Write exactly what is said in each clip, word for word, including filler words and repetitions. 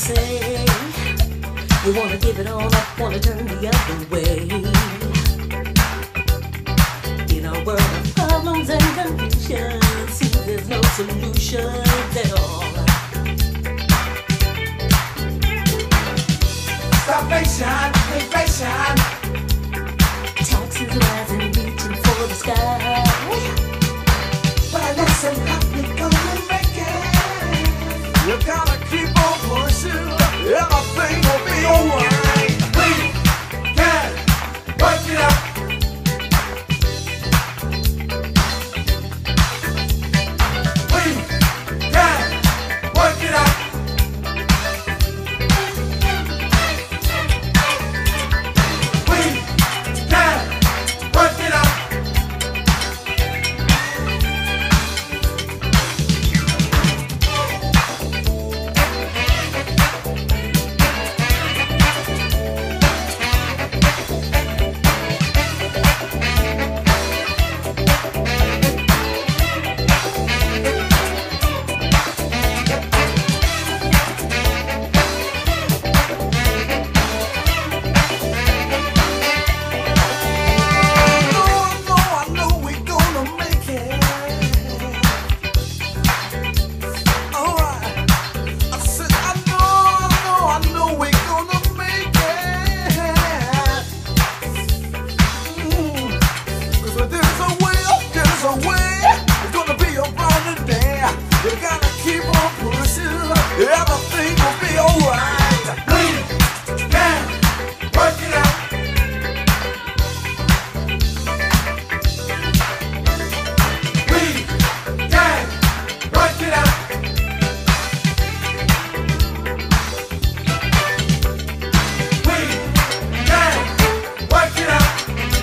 say you wanna give it all up, wanna turn the other way. In a world of problems and confusion, see there's no solution at all. Starvation, inflation, taxes rising, reaching for the sky. but listen, how we gonna make it? You gotta keep on pushing, everything will be alright. We can work it out. We can work it out. We can work it out. Everything will be alright. We can work it out. We can work it out. We can work it out.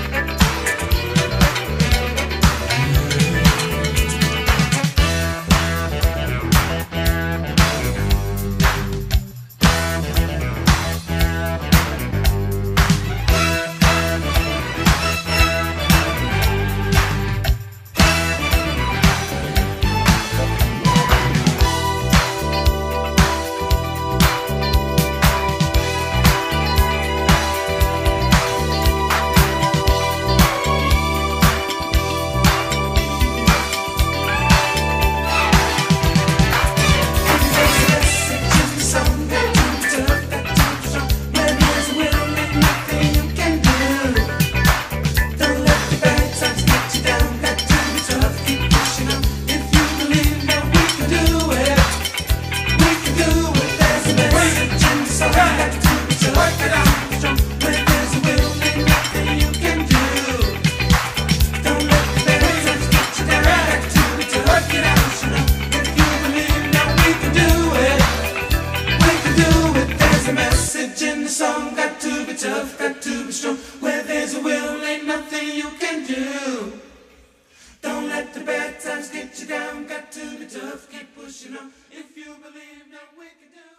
Some got to be tough, got to be strong. Where there's a will, ain't nothing you can do. Don't let the bad times get you down. Got to be tough, keep pushing on. If you believe that we can do.